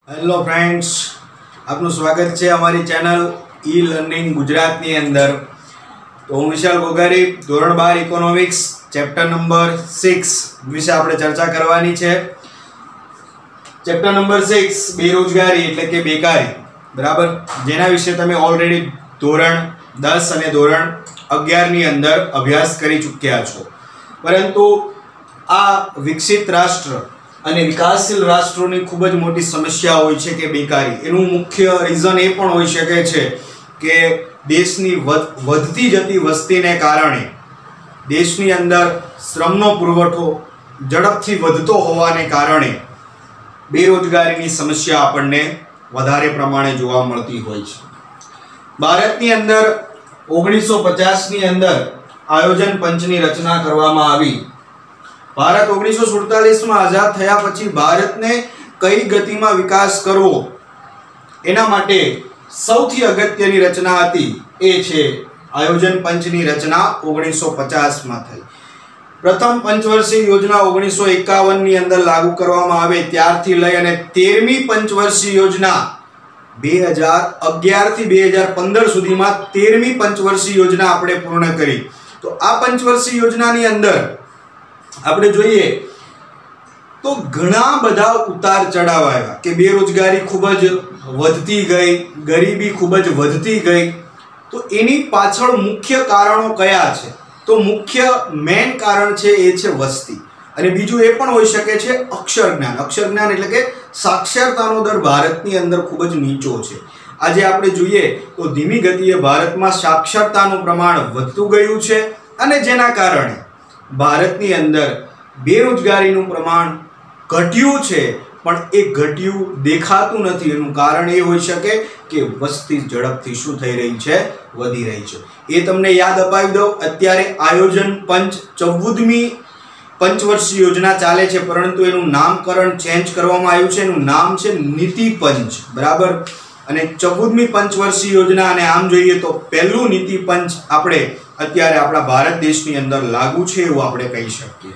Hello friends, આપનું સ્વાગત છે અમારી ચેનલ ઈ લર્નિંગ ગુજરાતની અંદર. તો હું વિશાલ ગોગારી, ધોરણ 12 ઇકોનોમિક્સ ચેપ્ટર નંબર 6 વિશે આપણે ચર્ચા કરવાની છે. ચેપ્ટર નંબર 6 બેરોજગારી એટલે કે બેકારી, બરાબર, જેના વિશે તમે ઓલરેડી ધોરણ 10 અને ધોરણ 11 ની અંદર અભ્યાસ કરી ચૂક્યા છો. પરંતુ આ વિકસિત રાષ્ટ્ર અને વિકાસશીલ રાષ્ટ્રોની ખૂબ જ મોટી સમસ્યા હોય છે કે બેકારી. એનું મુખ્ય રીઝન એ પણ હોઈ શકે છે કે દેશની વધતી જતી વસ્તીને કારણે દેશની અંદર શ્રમનો પુરવઠો ઝડપથી વધતો હોવાને કારણે બેરોજગારીની સમસ્યા આપણને વધારે પ્રમાણે જોવા મળતી હોય છે. ભારતની અંદર 1950 ની અંદર આયોજન પંચની રચના કરવામાં આવી. ભારત 1947 માં આઝાદ થયા પછી ભારતને કઈ ગતિમાં વિકાસ કરવો એના માટે સૌથી અગત્યની રચના હતી એ છે આયોજન પંચની રચના 1950 માં થઈ. પ્રથમ પંચવર્ષીય યોજના 1951 ની અંદર લાગુ કરવામાં આવે ત્યારથી લઈ અને 13મી પંચવર્ષીય યોજના 2011 થી 2015 સુધીમાં 13મી પંચવર્ષીય યોજના આપણે પૂર્ણ કરી. તો આ પંચવર્ષીય યોજનાની અંદર આપણે જોઈએ તો ઘણા બધા ઉતાર ચઢાવ આવ્યા કે બેરોજગારી ખૂબ જ વધતી ગઈ, ગરીબી ખૂબ જ વધતી ગઈ. તો એની પાછળ મુખ્ય કારણો કયા છે? તો મુખ્ય મેઇન કારણ છે એ છે વસ્તી, અને બીજું એ પણ હોઈ શકે છે અક્ષર જ્ઞાન. અક્ષર જ્ઞાન એટલે કે સાક્ષરતાનો દર ભારતની અંદર ખૂબ જ નીચો છે. આજે આપણે જોઈએ તો ધીમી ગતિએ ભારતમાં સાક્ષરતાનું પ્રમાણ વધતું ગયું છે અને જેના કારણે ભારતની અંદર બેરોજગારીનું પ્રમાણ ઘટ્યું છે, પણ એ ઘટ્યું દેખાતું નથી. એનું કારણ એ હોઈ શકે કે વસ્તી ઝડપથી શું થઈ રહી છે? વધી રહી છે. એ તમને યાદ અપાવી દઉં, અત્યારે આયોજન પંચ 14મી પંચવર્ષીય યોજના ચાલે છે, પરંતુ એનું નામકરણ ચેન્જ કરવામાં આવ્યું છે. એનું નામ છે નીતિ પંચ, બરાબર. અને 14મી પંચવર્ષીય યોજના, અને આમ જોઈએ તો પહેલું નીતિ પંચ આપણે અત્યારે આપણા ભારત દેશની અંદર લાગુ છે એવું આપણે કહી શકીએ.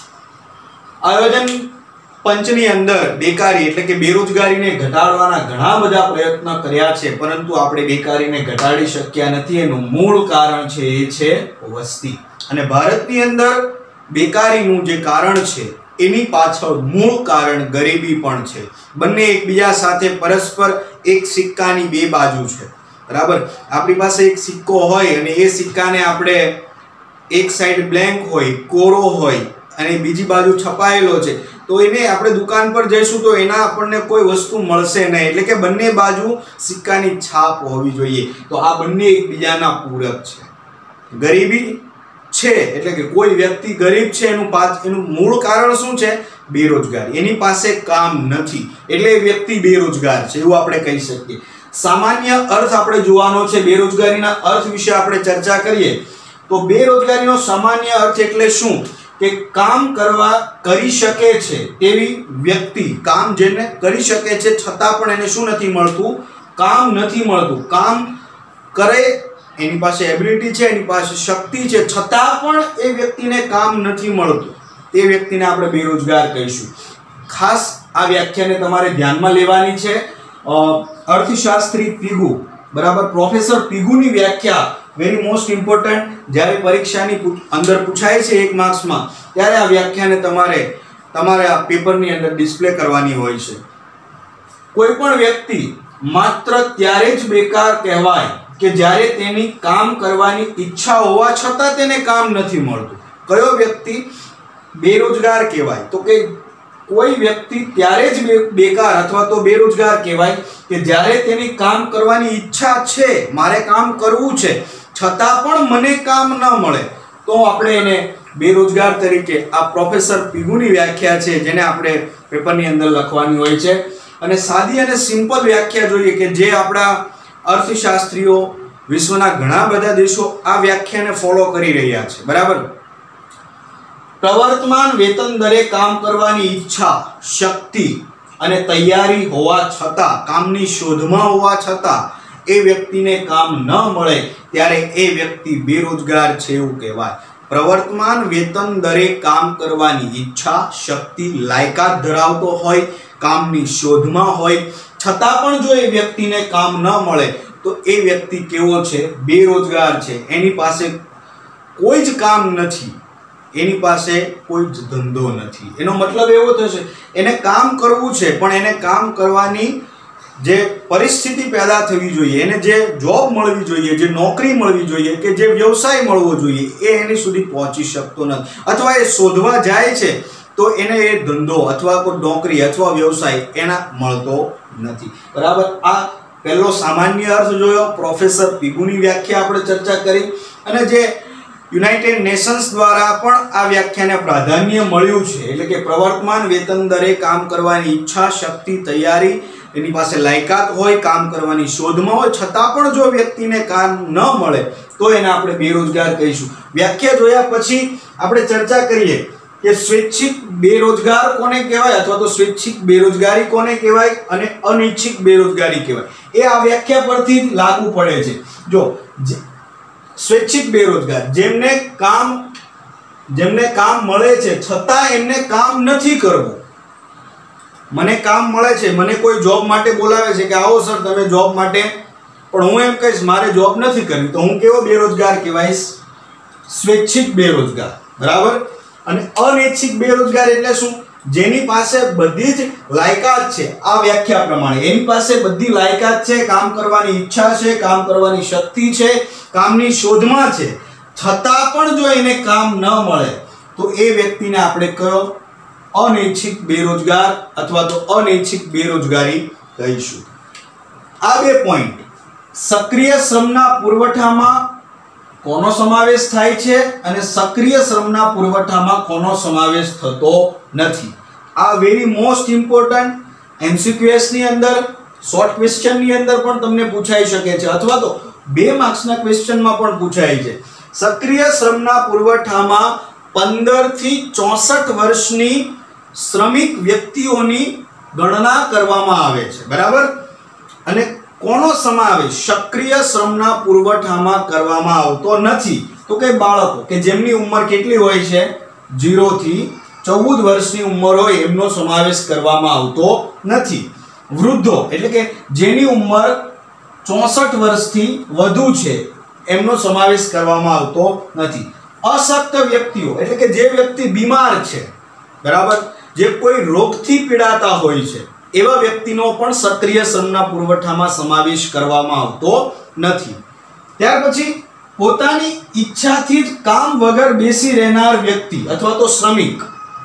આયોજન પંચની અંદર બેકારી એટલે કે બેરોજગારીને ઘટાડવાના ઘણા બધા પ્રયત્ન કર્યા છે, પરંતુ આપણે બેકારીને ઘટાડી શક્યા નથી. એનું મૂળ કારણ છે એ છે વસ્તી. અને ભારતની અંદર બેકારીનું જે કારણ છે એની પાછળ મૂળ કારણ ગરીબી પણ છે. બંને એકબીજા સાથે પરસ્પર એક સિક્કાની બે બાજુ છે, બરાબર. આપણી પાસે એક સિક્કો હોય અને એ સિક્કાને આપણે એક સાઈડ બ્લેન્ક હોય, કોરો હોય, અને બીજી બાજુ છપાયેલો છે, તો એને આપણે દુકાન પર જઈશું તો એના આપણને કોઈ વસ્તુ મળશે નહીં. એટલે કે બંને બાજુ સિક્કાની છાપ હોવી જોઈએ. તો આ બંને એકબીજાના પૂરક છે. ગરીબી છે એટલે કે કોઈ વ્યક્તિ ગરીબ છે, એનું મૂળ કારણ શું છે? બેરોજગારી. એની પાસે કામ નથી એટલે એ વ્યક્તિ બેરોજગાર છે એવું આપણે કહી શકીએ. સામાન્ય અર્થ આપણે જોવાનો છે. બેરોજગારીના અર્થ વિશે આપણે ચર્ચા કરીએ તો બેરોજગારીનો સામાન્ય અર્થ એટલે શું? કે કામ કરી શકે છે તેવી વ્યક્તિ, કામ જેને કરી શકે છે છતાં પણ એને શું નથી મળતું? કામ નથી મળતું. કામ કરે, એની પાસે એબિલિટી છે, એની પાસે શક્તિ છે, છતાં પણ એ વ્યક્તિને કામ નથી મળતું, તે વ્યક્તિને આપણે બેરોજગાર કહીશું. ખાસ આ વ્યાખ્યાને તમારે ધ્યાનમાં લેવાની છે. અર્થશાસ્ત્રી પીગુ, બરાબર, પ્રોફેસર પીગુની વ્યાખ્યા વેરી મોસ્ટ ઇમ્પોર્ટન્ટ. જ્યારે પરીક્ષાની અંદર પૂછાય છે 1 માર્ક્સમાં, ત્યારે આ વ્યાખ્યાને તમારે આ પેપરની અંદર ડિસ્પ્લે કરવાની હોય છે. કોઈ પણ વ્યક્તિ માત્ર ત્યારે જ બેકાર કહેવાય કે જ્યારે તેની કામ કરવાની ઈચ્છા હોવા છતાં તેને કામ નથી મળતું. કયો વ્યક્તિ બેરોજગાર કહેવાય? તો કે કોઈ વ્યક્તિ ત્યારે જ બેકાર અથવા તો બેરોજગાર કહેવાય કે જ્યારે તેની કામ કરવાની ઈચ્છા છે, મારે કામ કરવું છે, છતાં પણ મને કામ ન મળે, તો આપણે એને બેરોજગાર તરીકે, આ પ્રોફેસર પીગુની વ્યાખ્યા છે જેને આપણે પેપરની અંદર લખવાની હોય છે. અને સાદી અને સિમ્પલ વ્યાખ્યા જોઈએ કે જે આપણા અર્થશાસ્ત્રીઓ વિશ્વના ઘણા બધા દેશો આ વ્યાખ્યાને ફોલો કરી રહ્યા છે, બરાબર. પ્રવર્તમાન વેતન દરે કામ કરવાની ઈચ્છા, શક્તિ અને તૈયારી હોવા છતાં, કામની શોધમાં હોવા છતાં એ વ્યક્તિને કામ ન મળે ત્યારે એ વ્યક્તિ બેરોજગાર છે એવું કહેવાય. પ્રવર્તમાન વેતન દરે કામ કરવાની ઈચ્છા, શક્તિ, લાયકાત ધરાવતો હોય કામની શોધમાં હોય, છતાં પણ જો એ વ્યક્તિને કામ ન મળે તો એ વ્યક્તિ કેવો છે? બેરોજગાર છે. એની પાસે કોઈ જ કામ નથી, એની પાસે કોઈ જ ધંધો નથી. એનો મતલબ એવો થશે એને કામ કરવું છે પણ એને કામ કરવાની જે પરિસ્થિતિ પેદા થવી જોઈએ, એને જે જોબ મળવી જોઈએ, જે નોકરી મળવી જોઈએ કે જે વ્યવસાય મળવો જોઈએ એ એની સુધી પહોંચી શકતો નથી, અથવા એ શોધવા જાય છે તો એને એ ધંધો અથવા કોઈ નોકરી અથવા વ્યવસાય એના મળતો નથી. બરાબર. આ પહેલો સામાન્ય અર્થ જોયો. પ્રોફેસર પીગુની વ્યાખ્યા આપણે ચર્ચા કરી અને જે યુનાઇટેડ નેશન્સ દ્વારા પણ આ વ્યાખ્યાને પ્રાધાન્ય મળ્યું છે, એટલે કે પ્રવર્તમાન વેતન દરે કામ કરવાની ઈચ્છા, શક્તિ, તૈયારી, એની પાસે લાયકાત હોય, કામ કરવાની શોધમાં હોય, છતાં પણ જો વ્યક્તિને કામ ન મળે તો એને આપણે બેરોજગાર કહીશું. વ્યાખ્યા જોયા પછી આપણે ચર્ચા કરીએ કે સ્વૈચ્છિક બેરોજગાર કોને કહેવાય અથવા તો સ્વૈચ્છિક બેરોજગારી કોને કહેવાય અને અનૈચ્છિક બેરોજગારી કહેવાય. એ આ વ્યાખ્યા પરથી લાગુ પડે છે. જો સ્વૈચ્છિક બેરોજગાર જેમને કામ મળે છે છતાં એમને કામ નથી કરવું. મને કામ મળે છે, મને કોઈ જોબ માટે બોલાવે છે કે આવો સર તમે જોબ માટે, પણ હું એમ કહીશ મારે જોબ નથી કરવી, તો હું કેવો બેરોજગાર કહેવાઈશ? સ્વૈચ્છિક બેરોજગાર. બરાબર. અને અનૈચ્છિક બેરોજગાર એટલે શું? જેની પાસે બધી જ લાયકાત છે, આ વ્યાખ્યા પ્રમાણે એની પાસે બધી લાયકાત છે, કામ કરવાની ઈચ્છા છે, કામ કરવાની શક્તિ છે, કામની શોધમાં છે, છતાં પણ જો એને કામ ન મળે તો એ વ્યક્તિને આપણે કયો? અનૈચ્છિક બેરોજગાર અથવા તો અનૈચ્છિક બેરોજગારી કહીશું. આ બે પોઈન્ટ. સક્રિય શ્રમના પુરવઠામાં કોનો સમાવેશ થાય છે અને સક્રિય શ્રમના પુરવઠામાં કોનો સમાવેશ થતો નથી. આ વેરી મોસ્ટ ઇમ્પોર્ટન્ટ. MCQS ની અંદર શોર્ટ ક્વેશ્ચન ની અંદર પણ તમને પૂછાઈ શકે છે અથવા તો 2 માર્ક્સના ક્વેશ્ચનમાં પણ પૂછાય છે. સક્રિય શ્રમના પુરવઠામાં 15 થી 64 વર્ષની શ્રમિક વ્યક્તિઓની ગણના કરવામાં આવે છે. બરાબર. અને કોનો સમાવેશ સક્રિય શ્રમના પુરવઠામાં કરવામાં આવતો નથી? તો કે બાળકો કે જેમની ઉંમર કેટલી હોય છે? 0 થી 14 વર્ષની ઉંમર હોય એમનો સમાવેશ કરવામાં આવતો નથી. વૃદ્ધો એટલે કે જેની ઉંમર 64 વર્ષથી વધુ છે એમનો સમાવેશ કરવામાં આવતો નથી. અશક્ત વ્યક્તિઓ એટલે કે જે વ્યક્તિ બીમાર છે, બરાબર, જે કોઈ રોગથી પીડાતા હોય છે એવા વ્યક્તિનો પણ સક્રિય શ્રમના પુરવઠામાં સમાવેશ કરવામાં આવતો નથી. ત્યાર પછી પોતાની ઈચ્છાથી જ કામ વગર બેસી રહેનાર વ્યક્તિ અથવા તો શ્રમિક,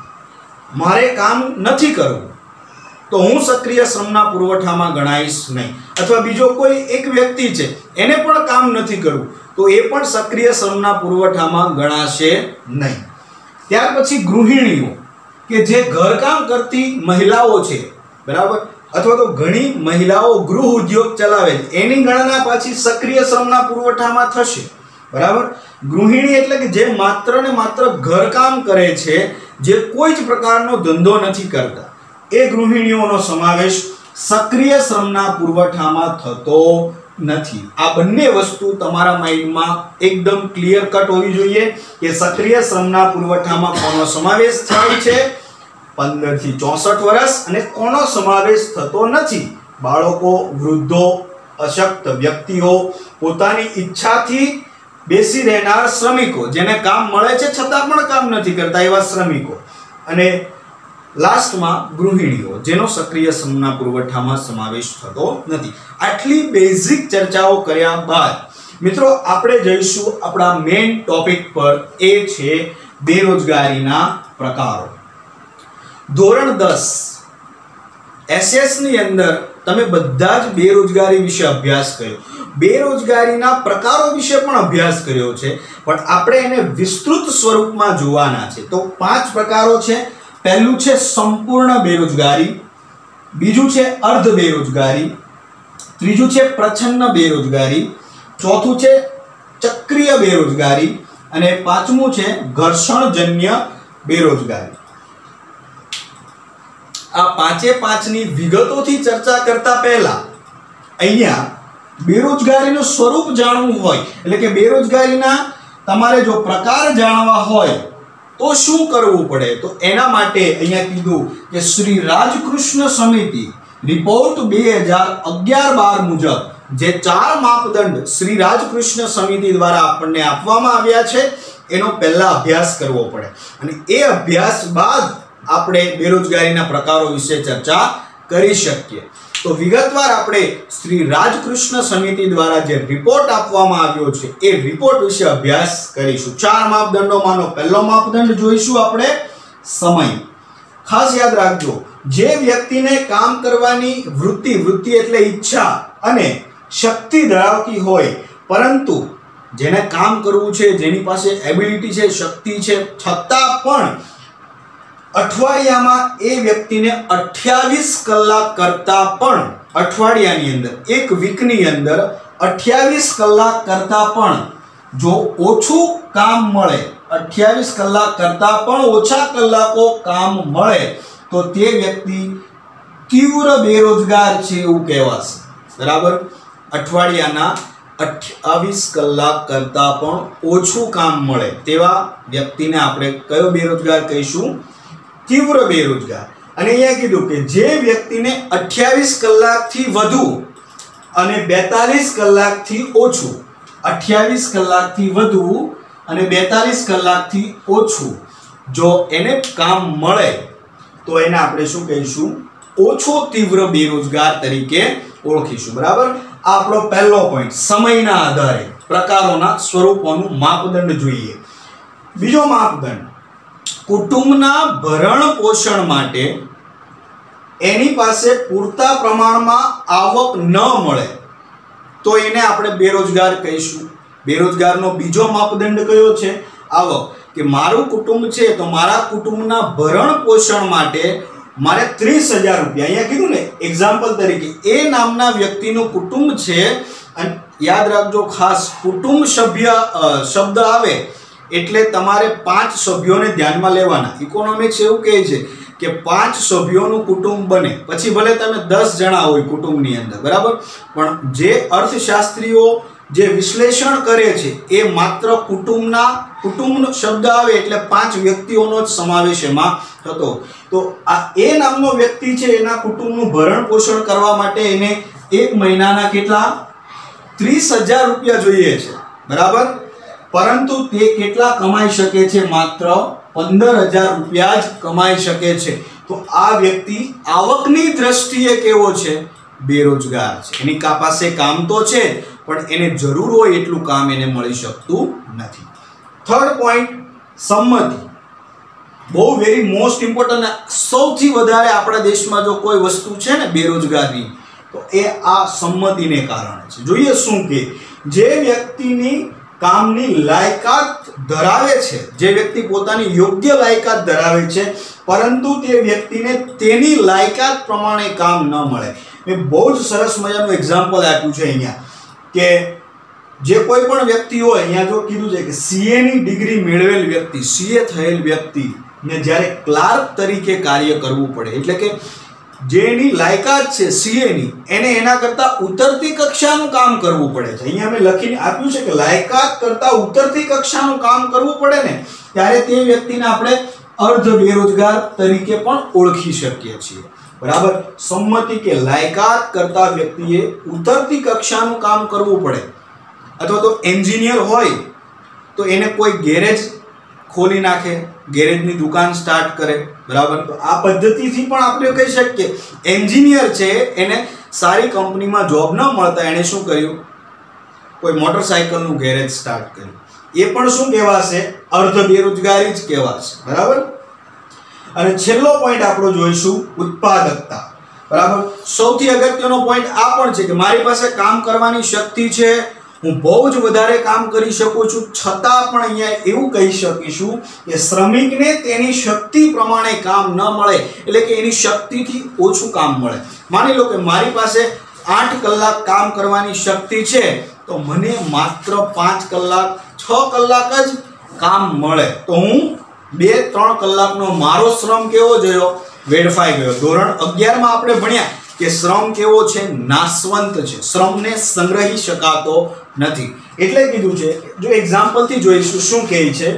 મારે કામ નથી કરવું તો હું સક્રિય શ્રમના પુરવઠામાં ગણાઈશ નહીં. અથવા બીજો કોઈ એક વ્યક્તિ છે એને પણ કામ નથી કરવું તો એ પણ સક્રિય શ્રમના પુરવઠામાં ગણાશે નહીં. ત્યાર પછી ગૃહિણીઓ કે જે ઘરકામ કરતી મહિલાઓ છે, બરાબર, અથવા તો ઘણી મહિલાઓ ગૃહ ઉદ્યોગ ચલાવે છે એની ગણના પાછી સક્રિય શ્રમના પુરવઠામાં થશે. બરાબર. ગૃહિણી એટલે કે જે માત્ર ને માત્ર ઘરકામ કરે છે, જે કોઈ જ પ્રકારનો ધંધો નથી કરતા, એ ગૃહિણીઓનો સમાવેશ સક્રિય શ્રમના પુરવઠામાં થતો નથી. આ બંને વસ્તુ તમારા માઇન્ડમાં એકદમ ક્લિયર કટ હોવી જોઈએ કે સક્રિય શ્રમના પુરવઠામાં કોનો સમાવેશ થાય છે? 15 થી 64 વર્ષ. અને કોનો સમાવેશ થતો નથી? બાળકો, વૃદ્ધો, અશક્ત વ્યક્તિઓ, પોતાની ઈચ્છાથી બેસી રહેનાર શ્રમિકો, જેને કામ મળે છે છતાં પણ કામ નથી કરતા એવા શ્રમિકો, અને લાસ્ટમાં ગૃહિણીઓ જેનો સક્રિય શ્રમના પુરવઠામાં સમાવેશ થતો નથી. આટલી બેઝિક ચર્ચાઓ કર્યા બાદ મિત્રો આપણે જઈશું આપણા મેઇન ટોપિક પર, એ છે બેરોજગારીના પ્રકારો. ધોરણ 10 SS ની અંદર તમે બધા જ બેરોજગારી વિશે અભ્યાસ કર્યો, બેરોજગારીના પ્રકારો વિશે પણ અભ્યાસ કર્યો છે, પણ આપણે એને વિસ્તૃત સ્વરૂપમાં જોવાના છે. તો 5 પ્રકારો છે. પહેલું છે સંપૂર્ણ બેરોજગારી, બીજું છે અર્ધ બેરોજગારી, ત્રીજું છે પ્રચ્છન્ન બેરોજગારી, ચોથું છે ચક્રીય બેરોજગારી અને પાંચમું છે ઘર્ષણજન્ય બેરોજગારી. આ 5ની વિગતોથી ચર્ચા કરતા પહેલા અહીંયા બેરોજગારીનું સ્વરૂપ જાણવું હોય, એટલે કે બેરોજગારીના તમારે જો પ્રકાર જાણવા હોય તો શું કરવું પડે? તો એના માટે અહીંયા કીધું કે શ્રી રાજકૃષ્ણ સમિતિ રિપોર્ટ 2011-12 મુજબ જે 4 માપદંડ શ્રી રાજકૃષ્ણ સમિતિ દ્વારા આપણને આપવામાં આવ્યા છે એનો પહેલા અભ્યાસ કરવો પડે અને એ અભ્યાસ બાદ આપણે બેરોજગારીના પ્રકારો વિશે ચર્ચા કરી શકીએ. તો વિગતવાર આપણે શ્રી રાજકૃષ્ણ સમિતિ દ્વારા જે રિપોર્ટ આપવામાં આવ્યો છે એ રિપોર્ટ વિશે અભ્યાસ કરીશું. 4 માપદંડોમાંનો પહેલો માપદંડ જોઈશું આપણે સમય. ખાસ યાદ રાખજો, જે વ્યક્તિને કામ કરવાની વૃત્તિ એટલે ઈચ્છા અને શક્તિ ધરાવતી હોય, પરંતુ જેને કામ કરવું છે, જેની પાસે એબિલિટી છે, શક્તિ છે, છતાં પણ અઠવાડિયામાં એ વ્યક્તિને 28 કલાક કરતા પણ અઠવાડિયાની અંદર, એક વીકની અંદર 28 કલાક કરતા પણ જો ઓછું કામ મળે, 28 કલાક કરતા પણ ઓછા કલાકો કામ મળે તો તે વ્યક્તિ તીવ્ર બેરોજગાર છે એવું કહેવાશે. બરાબર? અઠવાડિયાના 28 કલાક કરતા પણ ઓછું કામ મળે તેવા વ્યક્તિને આપણે કયો બેરોજગાર કહીશું? તીવ્ર બેરોજગાર. અને અહીંયા કીધું કે જે વ્યક્તિને 28 કલાકથી વધુ અને 42 કલાકથી ઓછું, 28 કલાકથી વધુ અને 42 કલાકથી ઓછું જો એને કામ મળે તો એને આપણે શું કહીશું? ઓછો તીવ્ર બેરોજગાર તરીકે ઓળખીશું. બરાબર? આ આપણો પહેલો પોઈન્ટ. સમયના આધારે પ્રકારોના સ્વરૂપોનું માપદંડ જોઈએ. બીજો માપદંડ, કુટુંબના ભરણ પોષણ માટે એની પાસે પૂરતા પ્રમાણમાં આવક ન મળે તો એને આપણે બેરોજગાર કહીશું. બેરોજગારનો બીજો માપદંડ કયો છે? આવક. કે મારું કુટુંબ છે તો મારા કુટુંબના ભરણ પોષણ માટે મારે 30,000 રૂપિયા, અહીંયા કીધું ને એક્ઝામ્પલ તરીકે, એ નામના વ્યક્તિનું કુટુંબ છે. અને યાદ રાખજો ખાસ, કુટુંબ સભ્ય શબ્દ આવે એટલે તમારે 5 સભ્યોને ધ્યાનમાં લેવાના. ઇકોનોમિક્સ એવું કહે છે કે 5 સભ્યોનું કુટુંબ બને, પછી ભલે તમે 10 જણા હોય કુટુંબની અંદર. બરાબર? પણ જે અર્થશાસ્ત્રીઓ જે વિશ્લેષણ કરે છે એ માત્ર કુટુંબનો શબ્દ આવે એટલે 5 વ્યક્તિઓનો જ સમાવેશ એમાં થતો. તો આ એ નામનો વ્યક્તિ છે, એના કુટુંબનું ભરણ પોષણ કરવા માટે એને એક મહિનાના કેટલા? 30,000 રૂપિયા જોઈએ છે. બરાબર? પરંતુ તે કેટલા કમાઈ શકે છે? માત્ર 15,000 રૂપિયા જ કમાઈ શકે છે. તો આ વ્યક્તિ આવકની દ્રષ્ટિએ કેવો છે? બેરોજગાર છે. એની પાસે કામ તો છે પણ એને જરૂર હોય એટલું કામ એને મળી શકતું નથી. થર્ડ પોઈન્ટ, સંમતિ. બહુ વેરી મોસ્ટ ઇમ્પોર્ટન્ટ. સૌથી વધારે આપણા દેશમાં જો કોઈ વસ્તુ છે ને બેરોજગારી, તો એ આ સંમતિને કારણે છે. જોઈએ શું કે જે વ્યક્તિની કામની લાયકાત ધરાવે છે, જે વ્યક્તિ પોતાની યોગ્ય લાયકાત ધરાવે છે, પરંતુ તે વ્યક્તિને તેની લાયકાત પ્રમાણે કામ ન મળે. મેં બહુ જ સરસ મજાનું એક્ઝામ્પલ આપ્યું છે અહીંયા કે જે કોઈ પણ વ્યક્તિ હોય, અહીંયા જો કીધું છે કે CA ની ડિગ્રી મેળવેલ વ્યક્તિ, CA થયેલ વ્યક્તિ ને જ્યારે ક્લાર્ક તરીકે કાર્ય કરવું પડે, એટલે કે જેની લાયકાત છે CA ની, એને એના કરતા ઉતરતી કક્ષાનું કામ કરવું પડે છે. અહીંયા મેં લખીને આપ્યું છે કે લાયકાત કરતા ઉતરતી કક્ષાનું કામ કરવું પડે ને, ત્યારે તે વ્યક્તિને આપણે અર્ધ બેરોજગાર તરીકે પણ ઓળખી શકીએ છીએ. બરાબર? સંમતિ કે લાયકાત કરતા વ્યક્તિએ ઉતરતી કક્ષાનું કામ કરવું પડે. અથવા તો એન્જિનિયર હોય તો એને કોઈ ગેરેજ ખોલી નાખે, ગેરેજની દુકાન સ્ટાર્ટ કરે. બરાબર? તો આ પદ્ધતિથી પણ આપણે કહી શકીએ એન્જિનિયર છે, એને સારી કંપનીમાં જોબ ન મળતા એણે શું કર્યું? કોઈ મોટરસાયકલનું ગેરેજ સ્ટાર્ટ કર્યું. એ પણ શું કહેવાશે? અર્ધ બેરોજગારી જ કહેવાશે. બરાબર? અને છેલ્લો પોઈન્ટ આપણો જોઈશું ઉત્પાદકતા. બરાબર? સૌથી અગત્યનો પોઈન્ટ આ પણ છે કે મારી પાસે કામ કરવાની શક્તિ છે, હું બહુ જ વધારે કામ કરી શકું છું, છતાં પણ અહીંયા એવું કહી શકીશું કે શ્રમિકને તેની શક્તિ પ્રમાણે કામ ન મળે, એટલે કે એની શક્તિથી ઓછું કામ મળે. માની લો કે મારી પાસે 8 કલાક કામ કરવાની શક્તિ છે, તો મને માત્ર 5 કલાક 6 કલાક જ કામ મળે, તો હું 2-3 કલાકનો મારો શ્રમ કેવો ગયો? વેડફાઈ ગયો. ધોરણ 11 માં આપણે ભણ્યા કે શ્રમ કેવો છે? નાશવંત છે. શ્રમને સંગ્રહી શકાતો નથી. એટલે કીધું છે, જો એક્ઝામ્પલથી જોઈશું શું કહે છે.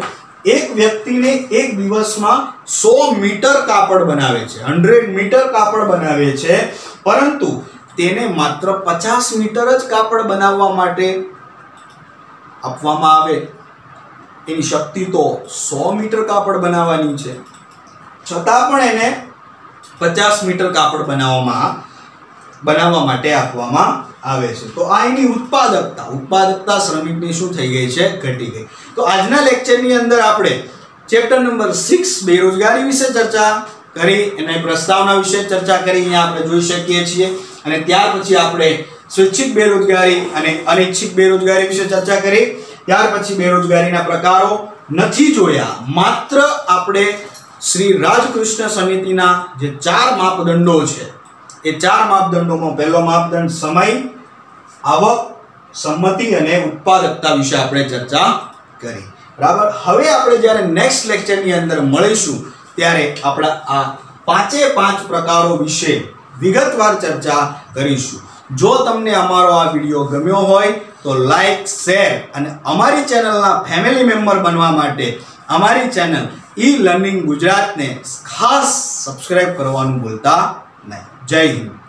એક વ્યક્તિને એક દિવસમાં 100 મીટર કાપડ બનાવે છે, 100 મીટર કાપડ બનાવે છે, પરંતુ તેને માત્ર 50 મીટર જ કાપડ બનાવવા માટે આપવામાં આવે, એની શક્તિ તો 100 મીટર કાપડ બનાવવાની છે, છતાં પણ એને 50 મીટર કાપડ બનાવવા માટે આપવામાં આવે છે. તો આ એની ઉત્પાદકતા શ્રમિકની શું થઈ ગઈ છે? ઘટી ગઈ. તો આજના લેક્ચરની અંદર આપણે ચેપ્ટર નંબર 6 બેરોજગારી વિશે ચર્ચા કરી, એના પ્રસ્તાવના વિશે ચર્ચા કરી, અહીંયા આપણે જોઈ શકીએ છીએ. અને ત્યાર પછી આપણે સ્વૈચ્છિક બેરોજગારી અને અનૈચ્છિક બેરોજગારી વિશે ચર્ચા કરી. ત્યાર પછી બેરોજગારીના પ્રકારો નથી જોયા, માત્ર આપણે શ્રી રાજકૃષ્ણ સમિતિના જે 4 માપદંડો છે, એ 4 માપદંડોમાં પહેલો માપદંડ સમય, આવક, સંમતિ અને ઉત્પાદકતા વિશે આપણે ચર્ચા કરી. બરાબર. હવે આપણે જ્યારે નેક્સ્ટ લેક્ચરની અંદર મળીશું ત્યારે આપણે આ 5 પ્રકારો વિશે વિગતવાર ચર્ચા કરીશું. જો તમને અમારો આ વિડિયો ગમ્યો હોય તો લાઈક, શેર અને અમારી ચેનલના ફેમિલી મેમ્બર બનવા માટે અમારી ચેનલ ઈ લર્નિંગ ગુજરાતને ખાસ સબસ્ક્રાઇબ કરવાનું ભૂલતા નહીં. જય હિન્દ.